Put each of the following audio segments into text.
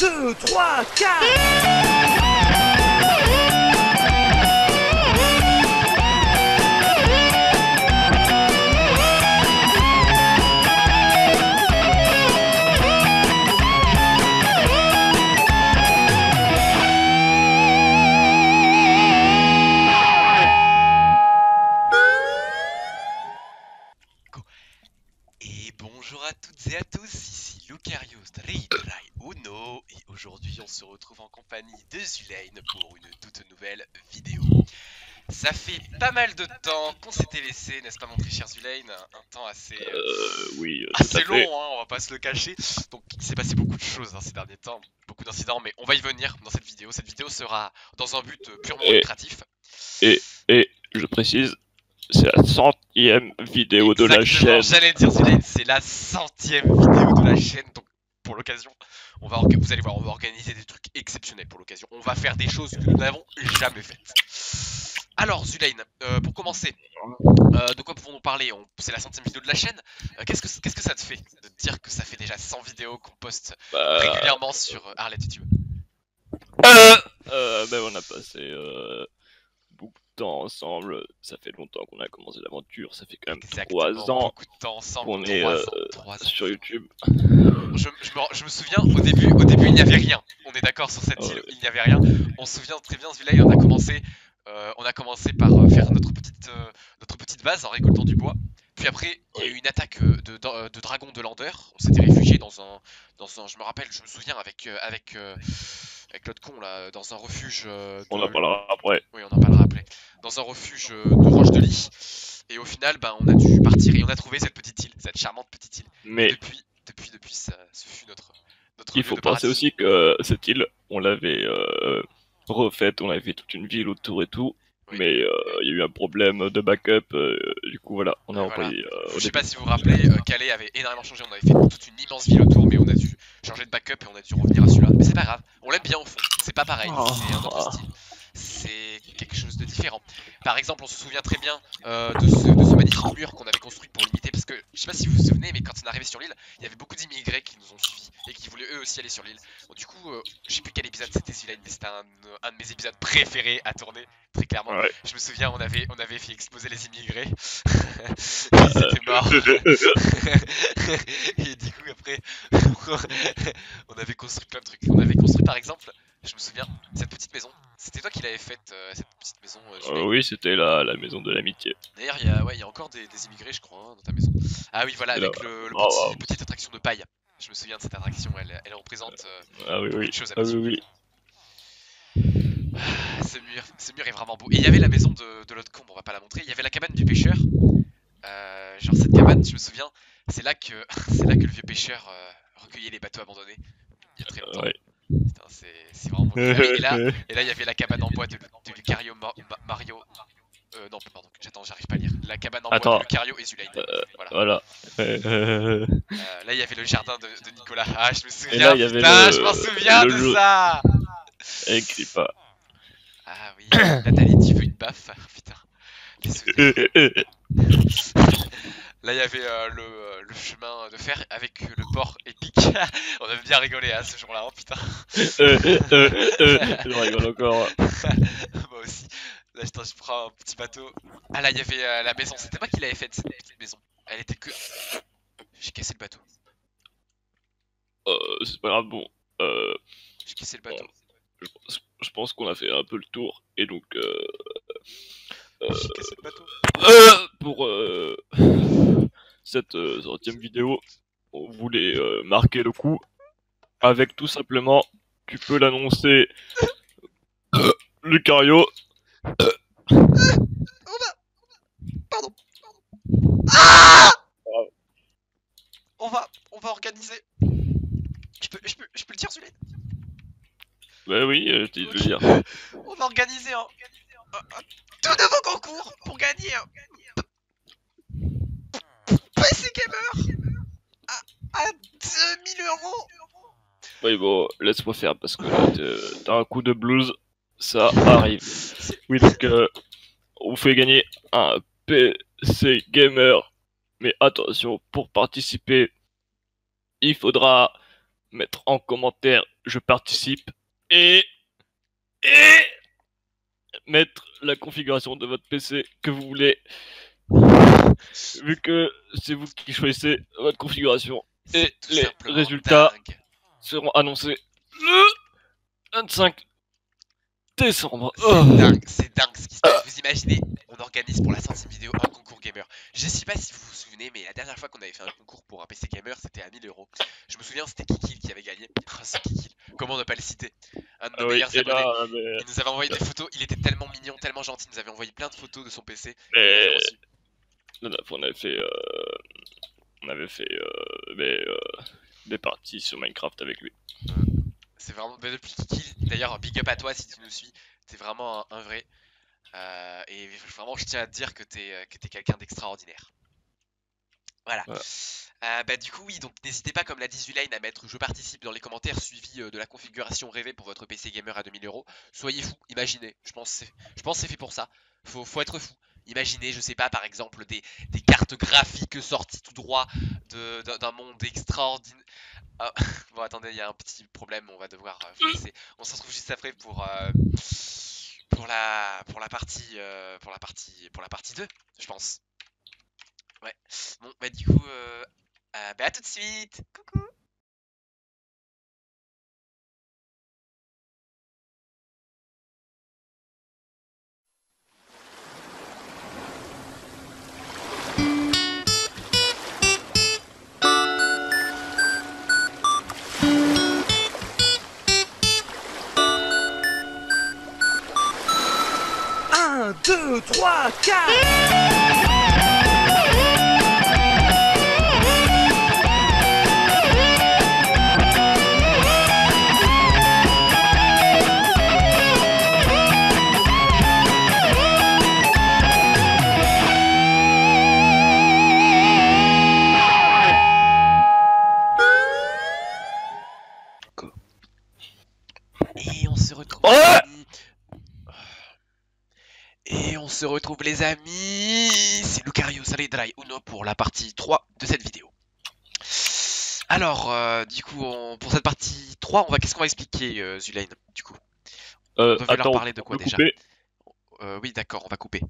2, 3, 4. Et bonjour à toutes et à tous, ici Lucarius Ridrai Uno, et aujourd'hui on se retrouve en compagnie de Zulaine pour une toute nouvelle vidéo. Ça fait pas mal de temps qu'on s'était laissé, n'est-ce pas mon très cher Zulaine? Un temps Oui, tout à assez long, fait. hein, on va pas se le cacher. Donc il s'est passé beaucoup de choses ces derniers temps, beaucoup d'incidents, mais on va y venir dans cette vidéo. Cette vidéo sera dans un but purement Et, lucratif. et je précise, c'est la 100e vidéo de la Exactement, chaîne. j'allais dire Zulaine, c'est la 100e vidéo de la chaîne, donc pour l'occasion, vous allez voir, on va organiser des trucs exceptionnels pour l'occasion. On va faire des choses que nous n'avons jamais faites. Alors Zulaine, pour commencer, de quoi pouvons-nous parler? C'est la 100e vidéo de la chaîne. Qu'est-ce que ça te fait de te dire que ça fait déjà 100 vidéos qu'on poste Bah, régulièrement sur Arlet YouTube? on a passé beaucoup de temps ensemble. Ça fait longtemps qu'on a commencé l'aventure. Ça fait quand même Exactement, 3 ans beaucoup de temps ensemble, qu'on est 3 ans, 3 ans. sur YouTube. Je me souviens, au début il n'y avait rien. On est d'accord sur cette île, il n'y avait rien. On se souvient très bien, Zulaï, on a commencé par faire notre petite base en récoltant du bois. Puis après, il y a eu une attaque de dragons de Lander. On s'était réfugié je me rappelle, je me souviens avec l'autre con là, dans un refuge On en parlera après. oui, on en parlera après. Dans un refuge de roche de lit. Et au final, on a dû partir et on a trouvé cette petite île, cette charmante petite île. Et Mais depuis, ce fut notre il lieu faut de penser paradis. aussi que cette île, on l'avait refaite, on avait fait toute une ville autour et tout. Oui. Mais il y a eu un problème de backup. Du coup, voilà, on a Voilà. repris au Je sais début. pas si vous vous rappelez, Calais avait énormément changé. On avait fait toute une immense ville autour, mais on a dû changer de backup et on a dû revenir à celui-là. Mais c'est pas grave, on l'aime bien au fond. C'est pas pareil, c'est un autre style. C'est quelque chose de différent. Par exemple, on se souvient très bien de ce magnifique mur qu'on avait construit pour limiter. Parce que je sais pas si vous vous souvenez, mais quand on est arrivé sur l'île, il y avait beaucoup d'immigrés qui nous ont suivis et qui voulaient eux aussi aller sur l'île. Bon, du coup, je sais plus quel épisode c'était celui-là, mais c'était un de mes épisodes préférés à tourner, très clairement. Ouais. Je me souviens, on avait fait exploser les immigrés. Ils étaient morts. Et du coup, après, on avait construit plein de trucs. On avait construit par exemple, je me souviens, cette petite maison. C'était toi qui l'avais faite, cette petite maison, Zulaine. Oui, c'était la maison de l'amitié. D'ailleurs, il y a encore des immigrés, je crois, dans ta maison. Ah oui, voilà, C'est là. avec le Oh, petite attraction de paille. Je me souviens de cette attraction, elle représente ah oui, beaucoup oui. de choses à Ah mes oui, yeux. oui. Ah, ce mur est vraiment beau. Et il y avait la maison de l'autre con, on va pas la montrer. Il y avait la cabane du pêcheur. Genre cette cabane, je me souviens, c'est là que c'est là que le vieux pêcheur recueillait les bateaux abandonnés il y a très longtemps. Ouais. Putain, c'est vraiment beau. Ah oui, et là il y y avait la cabane en bois de Lucario Mario. Non, pardon, j'arrive pas à lire. La cabane en bois de Attends. Lucario et Zulaine. Voilà. Voilà. Là il y avait le jardin de Nicolas. Ah, je me Et là, souviens, il y avait putain, je m'en souviens le de jeu. ça. Écrit pas. Ah oui, Nathalie, tu veux une baffe? Putain, les souvenirs. Là, il y avait le chemin de fer avec le port épique. On avait bien rigolé ce jour-là, hein, putain. Je rigole encore. Moi aussi. Là, je prends un petit bateau. Ah, là, il y avait la maison. C'était moi qui l'avais faite, cette petite maison. Elle était que. J'ai cassé le bateau. C'est pas grave, bon. J'ai cassé le bateau. Je pense qu'on a fait un peu le tour. Et donc, J'ai cassé le bateau. pour cette 100e vidéo, on voulait marquer le coup avec tout simplement, tu peux l'annoncer, Lucario. Pardon. Ah, on va organiser. Je peux le dire, Zulène? Bah oui, je veux dire. On va organiser un tout nouveau concours pour gagner un PC Gamer à 2000 €. Oui, bon, laisse-moi faire parce que là, t'as un coup de blues, ça arrive. Oui, donc, on vous fait gagner un PC Gamer. Mais attention, pour participer, il faudra mettre en commentaire je participe et mettre la configuration de votre PC que vous voulez, vu que c'est vous qui choisissez votre configuration et les résultats seront annoncés le 25 décembre. C'est dingue ce qui se passe. Vous imaginez, on organise pour la 100e vidéo un concours gamer. Je sais pas si vous vous souvenez, mais la dernière fois qu'on avait fait un concours pour un PC gamer, c'était à 1000 euros. Je me souviens, c'était Kikil qui avait gagné. Oh, c'est Kikil. Comment ne pas le citer? Un de nos meilleurs abonnés. Là, Il nous avait envoyé des photos. Il était tellement mignon, tellement gentil. Il nous avait envoyé plein de photos de son PC. On avait fait des parties sur Minecraft avec lui. C'est vraiment depuis Kikil. D'ailleurs, big up à toi si tu nous suis. T'es vraiment un vrai. Et vraiment, je tiens à te dire que t'es quelqu'un d'extraordinaire. Voilà. Bah du coup oui, donc n'hésitez pas comme l'a dit Zulaine à mettre je participe dans les commentaires suivi de la configuration rêvée pour votre PC gamer à 2000 euros. Soyez fous, imaginez, je pense que c'est fait pour ça, faut être fou. Imaginez, je sais pas, par exemple des cartes graphiques sorties tout droit d'un monde extraordinaire. Ah, bon attendez, il y a un petit problème, on va devoir vous laisser. On se retrouve juste après pour la partie 2, je pense. Ouais. Bon, bah du coup, bah à tout de suite. Coucou. Un, deux, trois, quatre. Et on se retrouve. Et on se retrouve les amis, c'est Lucario Saledrai Uno pour la partie 3 de cette vidéo. Alors, du coup, pour cette partie 3, qu'est-ce qu'on va expliquer, Zulaine, du coup? On devait leur parler de quoi déjà? Oui, d'accord, on va couper.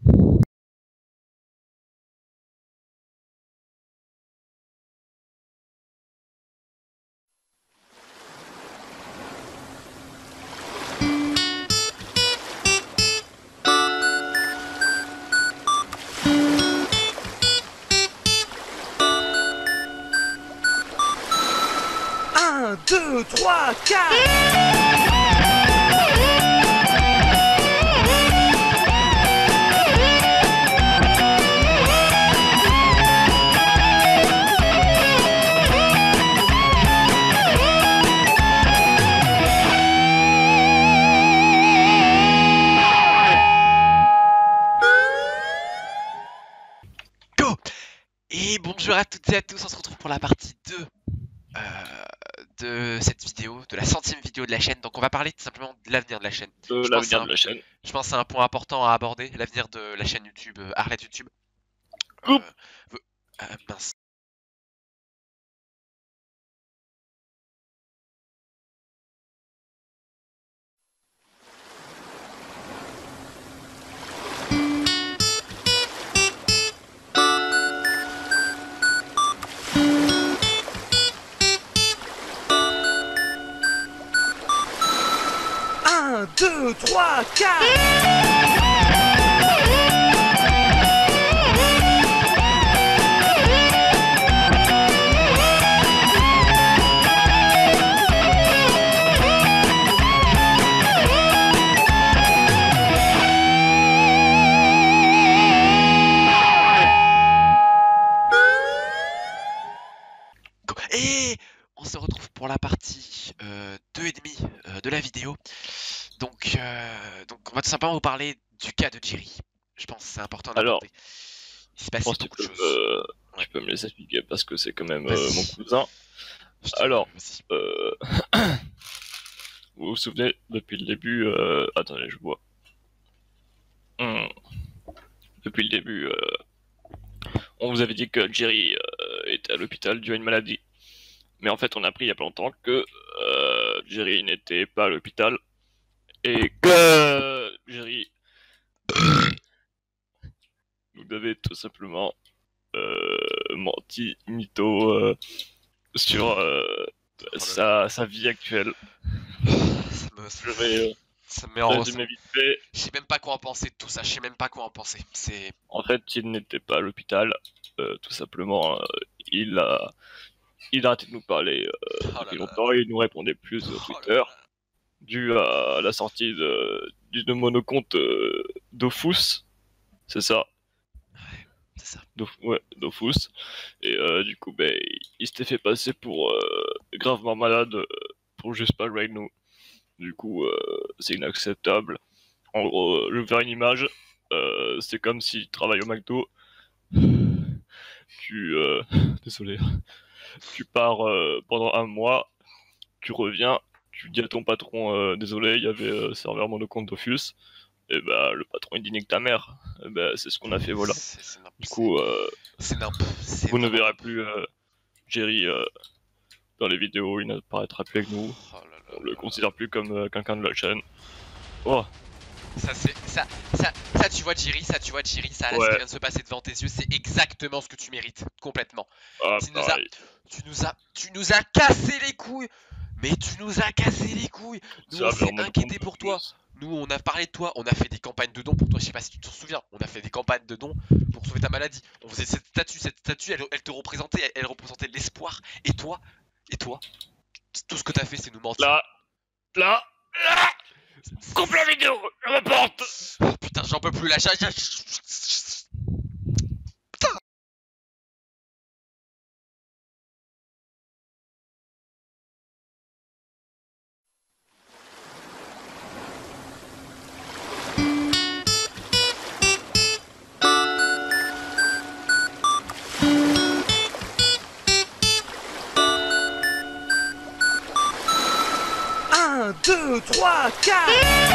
Un, deux, trois, quatre. Et bonjour à toutes et à tous, on se retrouve pour la partie 2 de cette vidéo, de la 100e vidéo de la chaîne. Donc on va parler tout simplement de l'avenir de la chaîne. L'avenir de la chaîne. Je pense que c'est un point important à aborder, l'avenir de la chaîne YouTube, Arlette YouTube. Mince. Un, deux, trois, quatre. Et on se retrouve pour la partie 2,5 de la vidéo. Donc on va tout simplement vous parler du cas de Jerry. Je pense que c'est important d'aborder. Il s'est passé beaucoup de choses. Tu peux me laisser expliquer parce que c'est quand même mon cousin. Alors, vous vous souvenez, depuis le début... attendez, je vois. Depuis le début, on vous avait dit que Jerry était à l'hôpital dû à une maladie. Mais en fait, on a appris il y a pas longtemps que Jerry n'était pas à l'hôpital et que Jerry nous avait tout simplement menti, mytho sur sa vie actuelle. Je vais Ça me met en résumer vite fait. Je sais même pas quoi en penser de tout ça, je sais même pas quoi en penser. C'est. En fait, il n'était pas à l'hôpital, tout simplement. Il a arrêté de nous parler depuis longtemps et il nous répondait plus sur Twitter, dû à la sortie d'une monocompte Dofus, c'est ça. C'est ça. Ouais, Dofus. Et du coup, ben, il s'était fait passer pour gravement malade pour juste pas jouer avec nous. Du coup, c'est inacceptable. En gros, je vais faire une image. C'est comme si tu travailles au McDo. Désolé. Tu pars pendant un mois. Tu reviens. Tu dis à ton patron, désolé, il y avait serveur monocompte Dofus. Et bah, le patron il dit nique ta mère. Et bah, c'est ce qu'on a fait, voilà. Du coup, vous ne verrez plus Jerry dans les vidéos, il n'apparaîtra plus avec nous. On le considère plus comme quelqu'un de la chaîne. Oh. Ça tu vois Jerry, ça ce qui vient de se passer devant tes yeux, c'est exactement ce que tu mérites, complètement. Ah, tu nous as cassé les couilles. Mais tu nous as cassé les couilles. Nous on s'est inquiété pour toi. Nous on a parlé de toi, on a fait des campagnes de dons pour toi, je sais pas si tu te souviens. On a fait des campagnes de dons pour sauver ta maladie. On faisait cette statue elle te représentait, elle représentait l'espoir. Et toi, tout ce que t'as fait c'est nous mentir. Là coupe la vidéo, je me porte. Oh, putain j'en peux plus là, putain. 1, 2, 3, 4.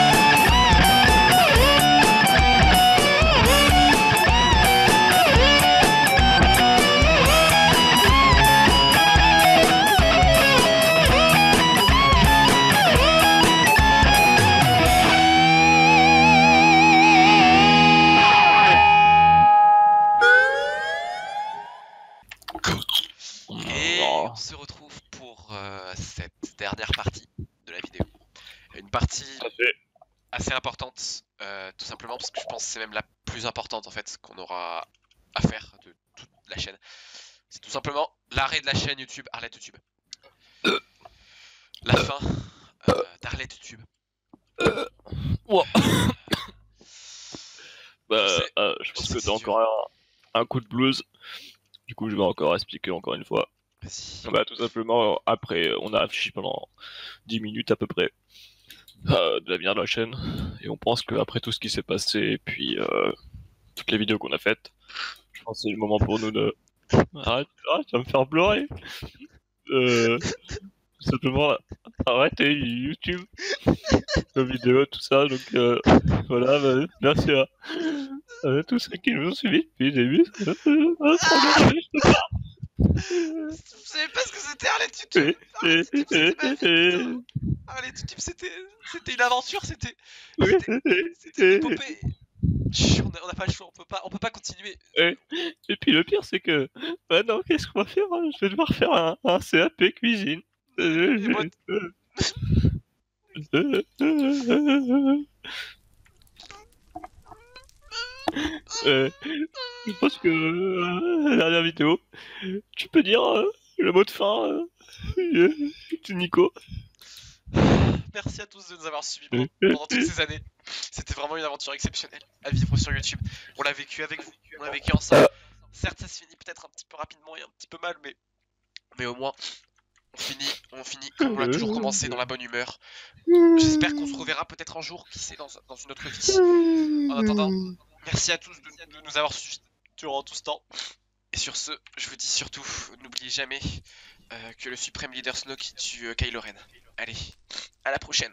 Et on se retrouve pour cette dernière partie de la vidéo. Une partie assez importante, tout simplement parce que je pense que c'est même la plus importante en fait qu'on aura à faire de toute la chaîne. C'est tout simplement l'arrêt de la chaîne YouTube Arlette YouTube. La fin d'Arlette YouTube. Je pense que t'as encore un coup de blues. Du coup, je vais encore expliquer encore une fois. Bah, tout simplement, après, on a affiché pendant 10 minutes à peu près de l'avenir de la chaîne. Et on pense qu'après tout ce qui s'est passé, et puis toutes les vidéos qu'on a faites, je pense que c'est le moment pour nous de... Arrête, tu vas me faire pleurer. Tout simplement, arrêtez YouTube, nos vidéos, tout ça. Donc voilà, bah, merci à tous ceux qui nous ont suivis depuis le début. Je savais pas ce que c'était Arlette YouTube. Arlette YouTube c'était une aventure, c'était une épopée. On n'a pas le choix, on peut pas continuer. Et puis le pire c'est que maintenant qu'est-ce qu'on va faire? Je vais devoir faire un CAP cuisine. Je pense que la dernière vidéo, tu peux dire le mot de fin, Nico. Merci à tous de nous avoir suivis pendant toutes ces années. C'était vraiment une aventure exceptionnelle à vivre sur YouTube. On l'a vécu avec vous, on l'a vécu ensemble. Certes, ça se finit peut-être un petit peu rapidement et un petit peu mal, mais au moins, on finit comme on l'a toujours commencé, dans la bonne humeur. J'espère qu'on se reverra peut-être un jour, qui sait, dans une autre vie. En attendant, merci à tous de nous avoir suivis durant tout ce temps. Et sur ce, je vous dis surtout, n'oubliez jamais que le suprême leader Snow qui tue Kylo Ren. Allez, à la prochaine.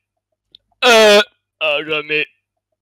À jamais.